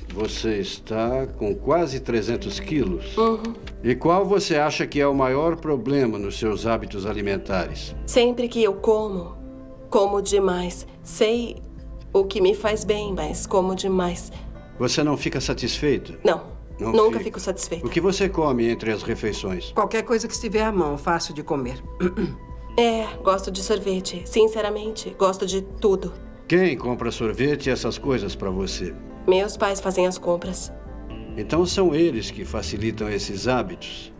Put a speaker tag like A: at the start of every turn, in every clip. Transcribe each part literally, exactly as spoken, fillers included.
A: você está com quase trezentos quilos.
B: Uhum.
A: E qual você acha que é o maior problema nos seus hábitos alimentares?
B: Sempre que eu como, como demais. Sei o que me faz bem, mas como demais.
A: Você não fica satisfeita?
B: Não,
A: Não
B: nunca
A: fica.
B: fico satisfeita.
A: O que você come entre as refeições?
C: Qualquer coisa que estiver à mão, fácil de comer.
B: É, gosto de sorvete. Sinceramente, gosto de tudo.
A: Quem compra sorvete e essas coisas para você?
B: Meus pais fazem as compras.
A: Então são eles que facilitam esses hábitos?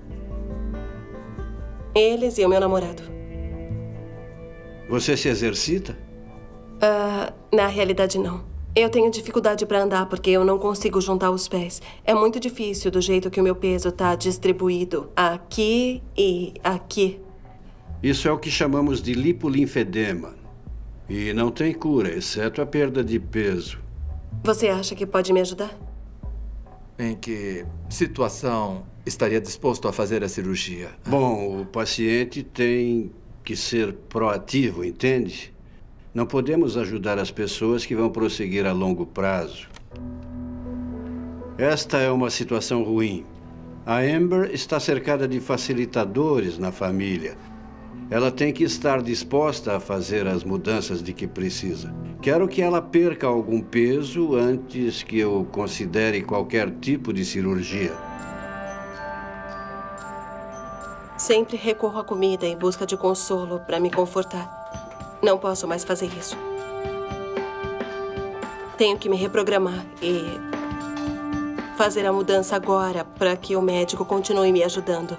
B: Eles e o meu namorado.
A: Você se exercita?
B: Uh, na realidade, não. Eu tenho dificuldade para andar porque eu não consigo juntar os pés. É muito difícil do jeito que o meu peso está distribuído aqui e aqui.
A: Isso é o que chamamos de lipolinfedema. E não tem cura, exceto a perda de peso.
B: Você acha que pode me ajudar?
D: Em que situação estaria disposto a fazer a cirurgia?
A: Bom, o paciente tem que ser proativo, entende? Não podemos ajudar as pessoas que vão prosseguir a longo prazo. Esta é uma situação ruim. A Amber está cercada de facilitadores na família. Ela tem que estar disposta a fazer as mudanças de que precisa. Quero que ela perca algum peso antes que eu considere qualquer tipo de cirurgia.
B: Sempre recorro à comida em busca de consolo para me confortar. Não posso mais fazer isso. Tenho que me reprogramar e fazer a mudança agora para que o médico continue me ajudando.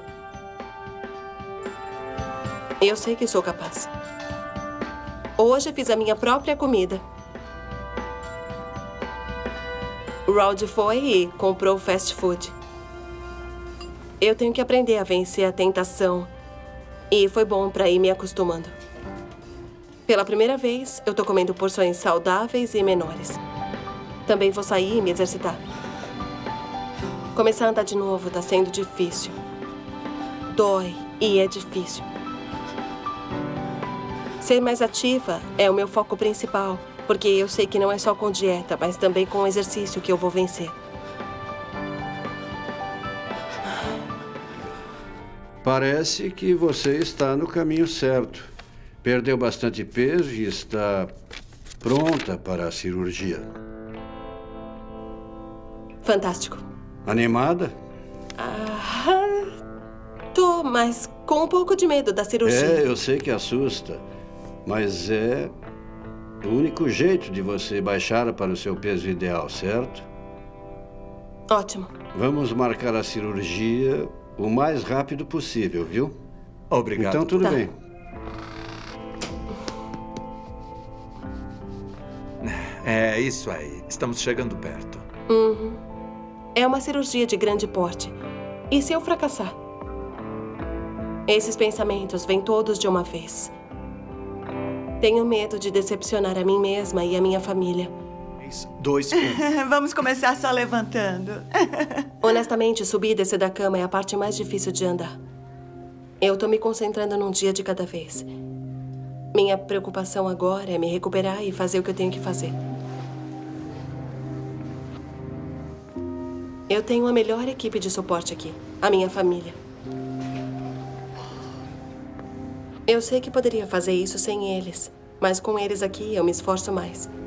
B: Eu sei que sou capaz. Hoje fiz a minha própria comida. O Rod foi e comprou fast food. Eu tenho que aprender a vencer a tentação. E foi bom para ir me acostumando. Pela primeira vez, eu tô comendo porções saudáveis e menores. Também vou sair e me exercitar. Começar a andar de novo tá sendo difícil. Dói e é difícil. Ser mais ativa é o meu foco principal, porque eu sei que não é só com dieta, mas também com exercício que eu vou vencer.
A: Parece que você está no caminho certo. Perdeu bastante peso e está pronta para a cirurgia.
B: Fantástico.
A: Animada?
B: Ah, tô, mas com um pouco de medo da cirurgia.
A: É, eu sei que assusta, mas é o único jeito de você baixar para o seu peso ideal, certo?
B: Ótimo.
A: Vamos marcar a cirurgia o mais rápido possível, viu?
D: Obrigado.
A: Então, tudo
B: Tá.
A: bem.
D: É isso aí. Estamos chegando perto.
B: Uhum. É uma cirurgia de grande porte. E se eu fracassar? Esses pensamentos vêm todos de uma vez. Tenho medo de decepcionar a mim mesma e a minha família.
D: Dois, um.
E: Vamos começar só levantando.
B: Honestamente, subir e descer da cama é a parte mais difícil de andar. Eu tô me concentrando num dia de cada vez. Minha preocupação agora é me recuperar e fazer o que eu tenho que fazer. Eu tenho a melhor equipe de suporte aqui, a minha família. Eu sei que poderia fazer isso sem eles, mas com eles aqui eu me esforço mais.